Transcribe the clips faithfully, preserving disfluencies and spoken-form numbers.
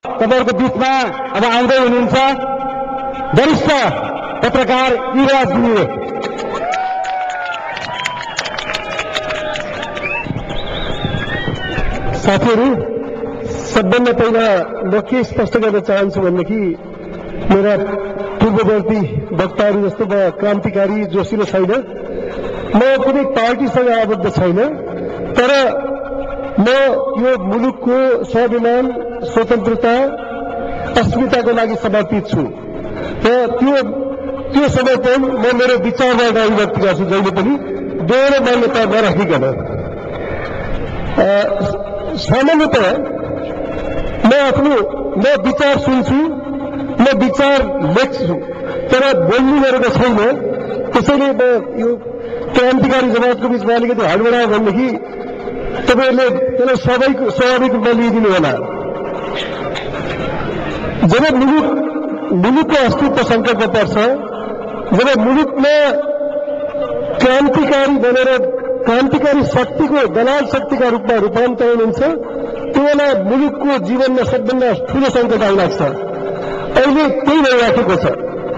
तपाईहरुको बीचमा अब आउँदै हुनुहुन्छ वरिष्ठ पत्रकार युवराज घिमिरे। साथीहरू, सबभन्दा पहिला म के स्पष्ट गर्न चाहन्छु भनेदेखि मेरा पूर्ववर्ती वक्ताहरू जस्तो म क्रान्तिकारी जोसिलो छैन, म कुनै पार्टीसँग आबद्ध छैन, तर म यो मुलुकको स्वाभिमान, स्वतन्त्रता, अस्मिताको लागि समर्पित छु र त्यो त्यो समर्पण म मेरो विचारमा अगाडि व्यक्त गर्छु, जहिले पनि दोहोरो मान्यता नराखिकन। सामान्यतः म आफ्नो म विचार सुन्छु, म विचार लेख्छु, तर बोल्नु गरेको छैन। त्यसैले म यो क्रान्तिकारी जमातको बिचमा अलिकति हडबडायो भनेदेखि तपाईहरुले त्यसलाई स्वाभाविक स्वाभाविक रूपमा लिइदिनु होला। जब मुलुक मुलुकको अस्तित्व सङ्कटमा पर्छ, जब मुलुकमा क्रान्तिकारी बनेर क्रान्तिकारी शक्तिको दलाल शक्तिका रूपमा रूपान्तरण हुन्छ, त्यो बेला मुलुकको जीवनमा सबभन्दा ठूलो सङ्कट आइलाग्छ। अहिले त्यही भइराखेको छ।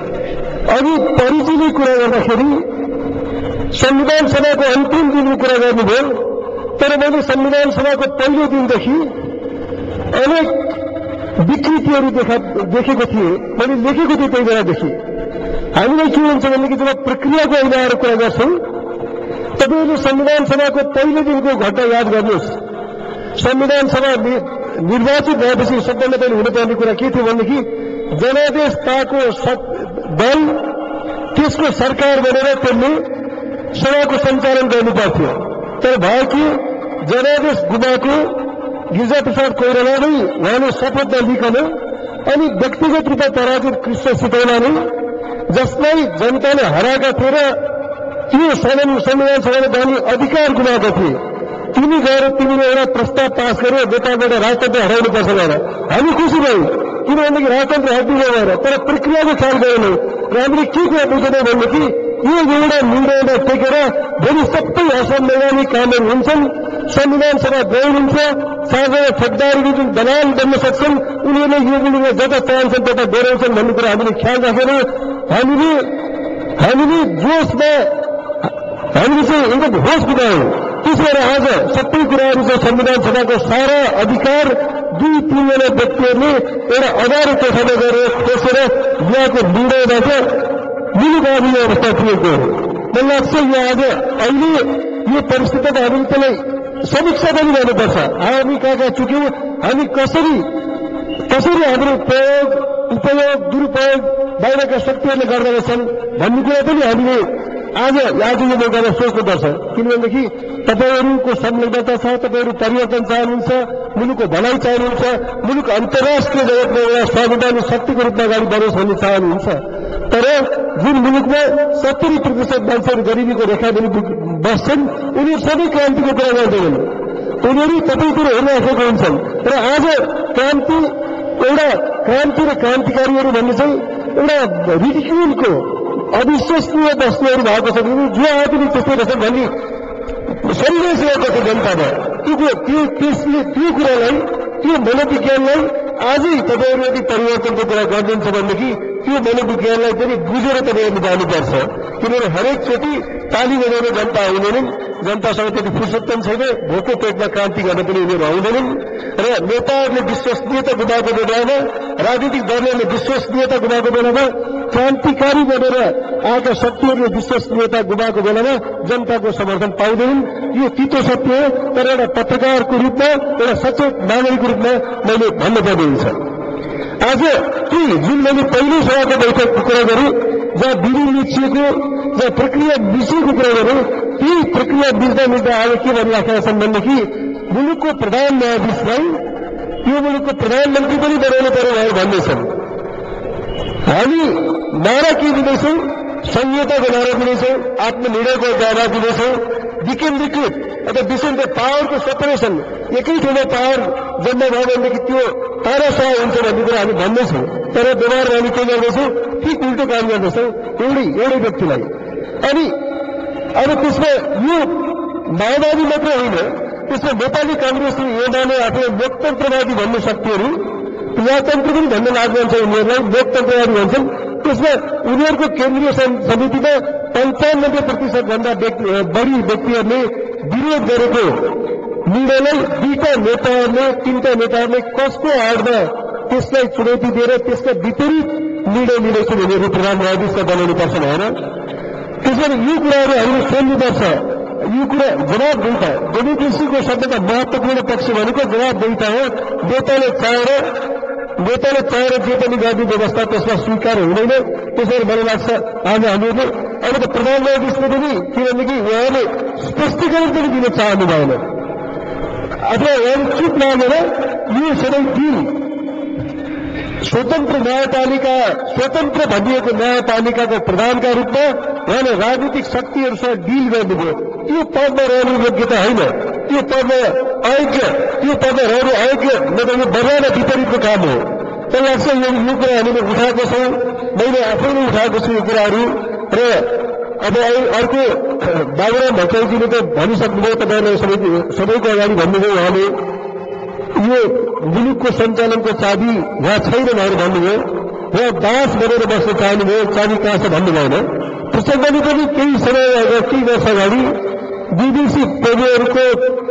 अघि परिचयले कुरा गर्दाखेरि संविधान सभाको अन्तिम दिनको कुरा गर्नुभयो, तर मैले संविधान सभाको पहिलो दिनदेखि अनेक विकृतिहरू देखा देखेको थिएँ, मैले लेखेको थिएँ त्यही बेलादेखि। हामीलाई के हुन्छ भनेदेखि जब प्रक्रियाको अहिले आएर कुरा गर्छौँ, तपाईले संविधान सभाको पहिलो दिनको घटना याद गर्नुहोस्। संविधान सभा निर्वाचित भएपछि सबभन्दा पहिले हुनुपर्ने कुरा के थियो भनेदेखि जनादेशताको दल त्यसको सरकार बनेर त्यसले सभाको सञ्चालन गर्नुपर्थ्यो। तर भयो कि जनादेश गुमाको गिरिजा प्रसाद कोइरालाले उहाँले शपथ नलिकन अनि व्यक्तिगत रूपमा पराजित कृष्ण सितौलाले, जसलाई जनताले हराएका थिए र त्यो संविधान सभाले जाने अधिकार गुमाएको थिए, तिमी गएर तिमीले एउटा प्रस्ताव पास गर्यो नेपालबाट राजतन्त्र हराउनुपर्छ भनेर। हामी खुसी भयौँ, किनभनेदेखि राजतन्त्र हटिने भएर, तर प्रक्रियाको ख्याल गरेनौँ र हामीले के कुरा बुझ्दैनौँ भनेदेखि यो एउटा निर्णयमा टेकेर भोलि सबै असंवैधानिक कामहरू हुन्छन्, संविधान सभा गैर हुन्छ, साझा ठेकदारीले जुन दलाल बन्न सक्छन् उनीहरूले यो मुलुकमा जता चाहन्छन् त्यता डोराउँछन् भन्ने कुरा हामीले ख्याल राखेर हामीले हामीले जोसमा हामीले चाहिँ एकदम होस गुमायौँ। त्यसबाट आज सबै कुराहरू चाहिँ संविधान सभाको सारा अधिकार दुई तीनजना व्यक्तिहरूले एउटा अगाडि कोठामा गएर खोसेर ल्याएको निर्णयबाट मुलुक आउने अवस्था पुगेको हो। मलाई लाग्छ यो आज अहिले यो परिस्थितिमा हामीले त्यसलाई समीक्षा पनि गर्नुपर्छ। हामी कहाँ कहाँ चुक्यौँ, हामी कसरी कसरी हाम्रो प्रयोग उपयोग दुरुपयोग बाहिरका शक्तिहरूले गर्दा रहेछन् भन्ने कुरा पनि हामीले आज आज यो मौकामा सोच्नुपर्छ। किनभनेदेखि तपाईहरूको संलग्नता छ, तपाईहरू परिवर्तन चाहनुहुन्छ, मुलुकको भलाइ चाहनुहुन्छ, मुलुक अन्तर्राष्ट्रिय जगतमा एउटा स्वाभिमानी शक्तिको रूपमा अगाडि बढोस् भन्ने चाहनुहुन्छ। तर जुन मुलुकमा सत्तरी प्रतिशत मान्छेहरू गरिबीको रेखामुनि बस्छन् उनीहरू सबै क्रान्तिको कुरा गर्दैनन्, उनीहरू तपाईँतिर हेरिराखेको हुन्छन्। र आज क्रान्ति एउटा क्रान्ति र क्रान्तिकारीहरू भन्ने चाहिँ एउटा रिडिक्युलको अविश्वसनीय वस्तुहरू भएको छ। जो आए पनि त्यस्तै रहेछन् भन्ने सन्देश ल्याएको छ जनतामा। त्यो त्यो त्यसले त्यो कुरालाई त्यो मनोविज्ञानलाई आजै तपाईँहरू यदि परिवर्तनको कुरा गरिदिन्छ भनेदेखि त्यो मनोविज्ञानलाई पनि बुझेर तपाईँहरूले जानुपर्छ। किनभने हरेकचोटि ताली बजाउने जनता आउँदैनन्, जनतासँग त्यति फुर्सद पनि छैन, भोको पेटमा क्रान्ति गर्न पनि उनीहरू आउँदैनन्। र नेताहरूले विश्वसनीयता गुमाएको बेलामा, राजनीतिक दलहरूले विश्वसनीयता गुमाएको बेलामा, क्रान्तिकारी बनेर आएका शक्तिहरूले विश्वसनीयता गुमाएको बेलामा जनताको समर्थन पाउँदैनन्। यो तितो सत्य हो, तर एउटा पत्रकारको रूपमा, एउटा सचेत नागरिकको रूपमा मैले भन्नुपर्ने हुन्छ। आज त्यही जुन मैले पहिलो सभाको बैठकको कुरा गरेँ, जहाँ विधि मिचिएको, जहाँ प्रक्रिया मिचिएको कुरा गरेँ, त्यही प्रक्रिया मिच्दा मिच्दा आज के भनिराखेका छन् भनेदेखि मुलुकको प्रधान न्यायाधीशलाई यो मुलुकको प्रधानमन्त्री पनि बनाउनु पर्यो भनेर भन्दैछन्। हामी नारा के दिँदैछौँ? संहिताको नारा दिँदैछौँ, आत्मनिर्णयको नारा दिँदैछौँ, विकेन्द्रीकृत अथवा डिसेन्ट पावरको सेपरेसन, एकै ठाउँमा पावर जम्मा भयो भनेदेखि त्यो तानाशाह हुन्छ भन्ने कुरा हामी भन्दैछौँ। तर व्यवहार हामी के गर्दैछौँ? ठिक उल्टो काम गर्दैछौँ एउटै एउटै व्यक्तिलाई। अनि अब त्यसमा यो माओवादी मात्र होइन, त्यसमा नेपाली कांग्रेस एमाले आफूलाई लोकतन्त्रवादी भन्ने शक्तिहरू प्रजातन्त्र पनि भन्न लाग्नुहुन्छ उनीहरूलाई, लोकतन्त्रवादी भन्छन्। त्यसमा उनीहरूको केन्द्रीय समितिमा पन्चानब्बे प्रतिशत भन्दा बढी व्यक्तिहरूले विरोध गरेको निर्णयलाई दुईटा नेताहरूले तीनटा नेताहरूले कसको आडमा त्यसलाई चुनौती दिएर त्यसका विपरीत निर्णय लिँदैछन् उनीहरू प्रधान न्यायाधीशलाई बनाउनुपर्छ भनेर। त्यसैले यो कुराहरू हामीले सोध्नुपर्छ। यो कुरा जवाबदेहिता, डेमोक्रेसीको सबभन्दा महत्त्वपूर्ण पक्ष भनेको जवाबदेहिता हो। नेताले चाहेर नेताले चाहेर जे पनि गर्ने व्यवस्था त्यसमा स्वीकार हुँदैन। त्यसैले मलाई लाग्छ आज हामीहरूले अब त प्रधान न्यायाधीशले पनि के भनेदेखि उहाँले स्पष्टीकरण पनि दिन चाहनु भएन अथवा उहाँले चुप लागेर यो सबै बिल स्वतन्त्र न्यायपालिका स्वतन्त्र भनिएको न्यायपालिकाको प्रधानका रूपमा उहाँले राजनीतिक शक्तिहरूसँग डिल गर्नुभयो। त्यो पदमा रहनु योग्यता होइन, त्यो पदमा अयोग्य त्यो पदमा रहनु अयोग्य मतलब यो बर्यादा विपरीतको काम हो। मलाई लाग्छ यो यो कुरा हामीले उठाएको छौँ, मैले आफै नै उठाएको छु यो कुराहरू। र अब अर्को बाबुराम भट्टराईजीले त भनिसक्नुभयो, तपाईँलाई सबै सबैको अगाडि भन्नुभयो, उहाँले यो मुलुकको सञ्चालनको चाबी उहाँ छैन भनेर भन्नुभयो। उहाँ दास बनेर बस्न चाहनुभयो, चाबी कहाँ छ भन्नु भएन। प्रचण्डले पनि केही समय केही वर्ष अगाडि विदेशी प्रभुहरूको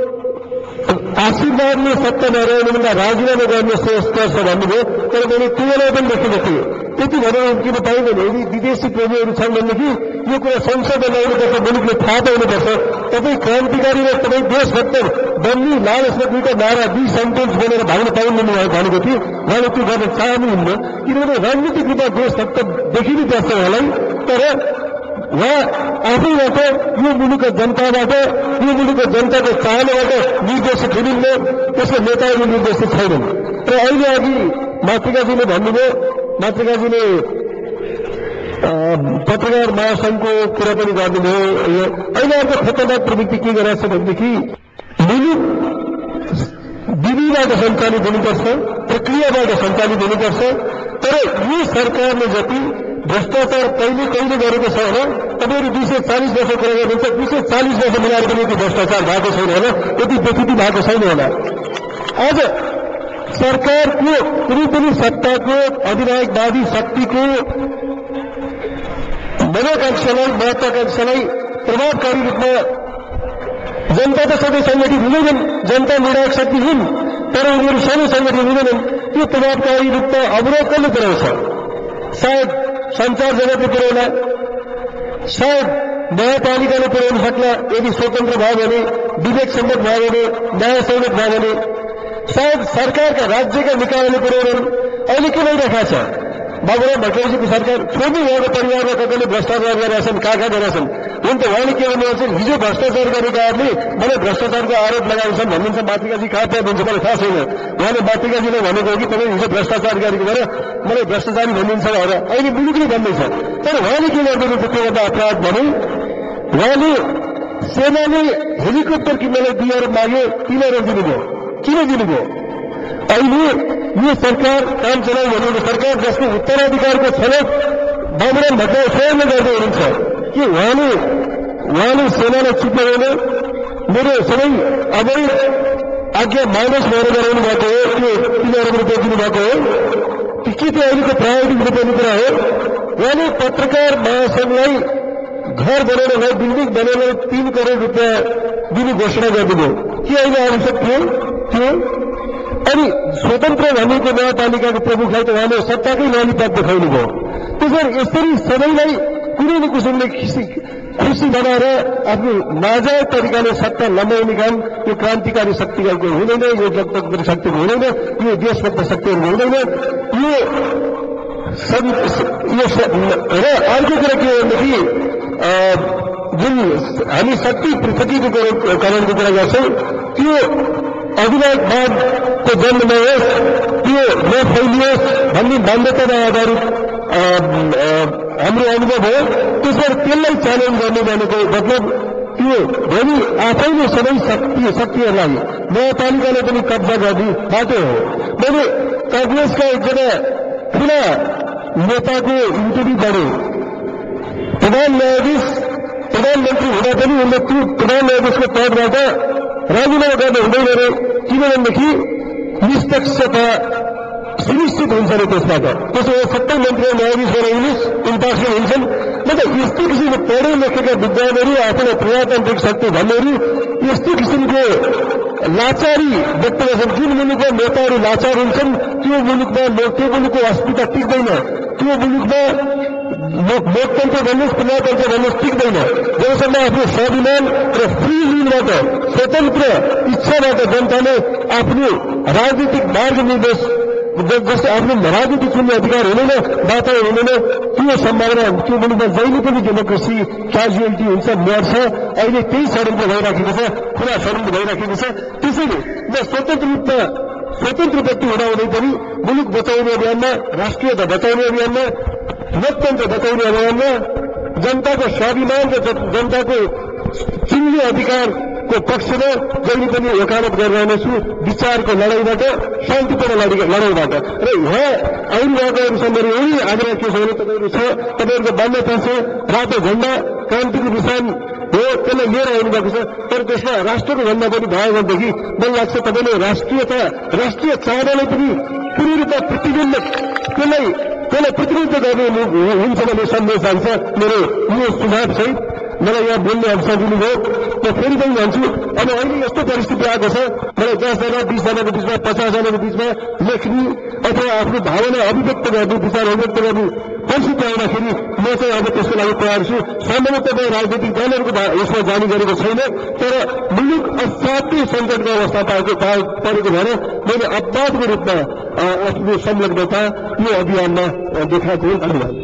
आशीर्वादले सत्ता नरहनुभन्दा राजीनामा गर्ने श्रेष्ठ छ भन्नुभयो। तर मैले तुलना पनि लेखेको थिएँ, त्यति भनेर किन पाइँदैन। यदि विदेशी प्रभुहरू छन् भनेदेखि यो कुरा संसदमा ल्याउनुपर्छ, मुलुकले थाहा पाउनुपर्छ। तपाईँ क्रान्तिकारी र तपाईँ देशभक्त बन्ने लालचमा दुईटा नारा दुई सेन्टेन्स बोलेर भाग्न पाउनु भनेको थिएँ। उहाँले त्यो गर्न चाहनुहुन्न, किनभने राजनीतिक रूपमा देशभक्त देखिनु पर्छ उहाँलाई। तर उहाँ आफैबाट यो मुलुकको जनताबाट यो मुलुकको जनताको चाहनाबाट निर्देशित हुनुहुन्न, त्यसको नेताहरू निर्देशित छैनन्। र अहिले अघि मातृकाजीले भन्नुभयो, मातृकाजीले पत्रकार महासङ्घको कुरा पनि गर्नुभयो। अहिले अर्को खतरनाक प्रवृत्ति के गरेको छ भनेदेखि मुलुक विधिबाट सञ्चालित हुनुपर्छ, प्रक्रियाबाट सञ्चालित हुनुपर्छ। तर यो सरकारले जति भ्रष्टाचार कहिले कहिले गरेको छ होला, तपाईँहरू दुई सय चालिस वर्ष कुरा गर्नुहुन्छ, दुई सय चालिस वर्ष मिलाएर पनि यति भ्रष्टाचार भएको छैन होला, यति व्यक्ति भएको छैन होला। आज सरकारको कुनै पनि सत्ताको अधिनायकवादी शक्तिको मनोकांक्षालाई महत्वाकांक्षालाई प्रभावकारी रूपमा जनता त सधैँ सङ्गठित हुँदैनन्, जनता निर्णायक शक्ति हुन्, तर उनीहरू सानो सङ्गठित हुँदैनन्। त्यो प्रभावकारी रूपमा अवरोध कसले पुर्याउँछ? सायद सञ्चार जगतले पुर्याउला, सायद न्यायपालिकाले पुर्याउन सक्ला यदि स्वतन्त्र भयो भने, विवेक सम्मत भयो भने, न्याय सम्मत भयो भने। सायद सरकारका राज्यका निकायले पुर्याउनन्। अहिले के भइरहेको छ? बाबुराम भट्टराईजीको सरकार छोड्नु, उहाँको परिवारमा कसैले भ्रष्टाचार गरेका छन्, कहाँ कहाँ गरेका छन्। हुन त उहाँले के भन्नुहुन्छ, हिजो भ्रष्टाचार गरेकाहरूले मलाई भ्रष्टाचारको आरोप लगाउँछन् भन्नुहुन्छ। मातृकाजी कहाँ पाए भन्छ मलाई थाहा छैन। उहाँले मातृकाजीले भनेको हो कि तपाईँ हिजो भ्रष्टाचार गरेको भएर मलाई भ्रष्टाचारी भनिदिन्छ भनेर अहिले मुलुकले भन्दैछ। तर उहाँले के गर्नुहुन्छ त्योभन्दा अपराध भने उहाँले सेनाले हेलिकप्टर किन्नलाई दुई अरब माग्यो, तीन अरब दिनुभयो। किन दिनुभयो? अहिले यो सरकार काम चलाउ भनेको सरकार जसको उत्तराधिकारको छनौट बाबुराम भट्टराई स्वयंले गर्दै हुनुहुन्छ कि उहाँले उहाँले सेनालाई चुप्याउन मेरो सबै अवैध आज्ञा माइनस भएर गराउनु भएको हो, त्यो तीन अरब रुपियाँ दिनुभएको हो। के त्यो अहिलेको प्रायोगिक रुपियाँको कुरा हो? उहाँले पत्रकार महासङ्घलाई घर बनाउनलाई बिल्डिङ बनाउन तीन करोड रुपियाँ दिने घोषणा गरिदिनुभयो। के अहिले आवश्यक थियो? थियो अनि स्वतन्त्र भनेको न्यायपालिकाको प्रमुखलाई त उहाँले सत्ताकै ललिपप देखाउनु भयो। त्यसरी यसरी सबैलाई कुनै न किसिमले खुसी बनाएर आफ्नो नाजायज तरिकाले सत्ता लम्ब्याउने काम यो क्रान्तिकारी शक्तिहरूको हुँदैन, यो जनताको शक्तिको हुँदैन, यो देशभक्त शक्तिहरूको हुँदैन। यो र अर्को कुरा के हो भनेदेखि जुन हामी शक्ति पृथकीकरणको कुरा गर्छौँ, त्यो अधिनायकवादको जन्म नहोस्, त्यो नफैलियोस् भन्ने मान्यतामा आधारित हाम्रो अनुभव हो। त्यसरी त्यसलाई च्यालेन्ज गर्ने भनेको मतलब त्यो भोलि आफैले सबै शक्ति शक्तिहरूलाई न्यायपालिकाले पनि कब्जा गर्ने बाटो हो। मैले काङ्ग्रेसका एकजना ठुला नेताको इन्टरभ्यू गरेँ। प्रधान न्यायाधीश प्रधानमन्त्री हुँदा पनि उनले त्यो प्रधान न्यायाधीशको पदबाट राजीनामा गर्नु हुँदैन रे, किनभनेदेखि निष्पक्षता सुनिश्चित हुन्छ नि त्यसबाट। त्यसो भए सबै मन्त्री न्यायाधीश बनाइनुहोस्, इम्पार्सियल हुन्छन्। मतलब यस्तो किसिमको पढे लेखेका विद्वानहरू आफूलाई प्रजातान्त्रिक शक्ति भन्नेहरू यस्तो किसिमको लाचारी व्यक्त गर्छन्। जुन मुलुकमा नेताहरू लाचार हुन्छन् त्यो मुलुकमा त्यो मुलुकको अस्मिता टिक्दैन, त्यो मुलुकमा लोकतन्त्र भन्नुहोस् प्रजातन्त्र भन्नुहोस् टिक्दैन। जबसम्म आफ्नो स्वाभिमान र फ्री विलबाट स्वतन्त्र इच्छाबाट जनताले आफ्नो राजनीतिक मार्ग निर्देश जस्तै आफ्नो राजनीति चुन्ने अधिकार हुँदैन, वातावरण हुँदैन, त्यो सम्भावना त्यो मुलुकमा जहिले पनि डेमोक्रेसी क्याजुअलिटी हुन्छ, मर्छ। अहिले त्यही षड्यन्त्र भइराखेको छ, खुला षड्यन्त्र भइराखेको छ। त्यसैले म स्वतन्त्र रूपमा स्वतन्त्र व्यक्ति हुँदाहुँदै पनि मुलुक बचाउने अभियानमा, राष्ट्रियता बचाउने अभियानमा, लोकतन्त्र बचाउने अभियानमा जनताको स्वाभिमान र जनताको चिन्ने अधिकारको पक्षमा जहिले पनि वकालत गरिरहनेछु, विचारको लडाईँबाट, शान्तिपूर्ण लडाईँबाट। र यहाँ आइरहेकोहरूसँग मेरो यही आग्रह के छ भने तपाईँहरू छ, तपाईँहरूको मान्यता छ, रातो झण्डा क्रान्तिको निशान हो, त्यसलाई लिएर आउनुभएको छ। तर त्यसमा राष्ट्रको झण्डा पनि भयो भनेदेखि मलाई लाग्छ तपाईँले राष्ट्रियता राष्ट्रिय चाहनालाई पनि पूर्ण रूपमा प्रतिबन्ध त्यसलाई त्यसलाई प्रतिनिधित्व गर्ने हुन्छ भन्ने सन्देश जान्छ। मेरो यो सुझाव चाहिँ मलाई यहाँ बोल्ने अवसर दिनुभयो। म फेरि पनि भन्छु, अब अहिले यस्तो परिस्थिति आएको छ, मलाई दसजना बिसजनाको बिचमा पचासजनाको बिचमा लेख्ने अथवा आफ्नो भावना अभिव्यक्त गर्ने, विचार अभिव्यक्त गर्ने परिस्थिति आउँदाखेरि म चाहिँ अब त्यसको लागि तयार छु। सामान्यतः म राजनीतिक दलहरूको यसमा जाने गरेको छैन, तर मुलुक असाध्यै सङ्कटको अवस्था पाएको परेको भएर मैले अपवादको रूपमा आफ्नो संलग्नता यो अभियानमा देखाएको हुँ। धन्यवाद।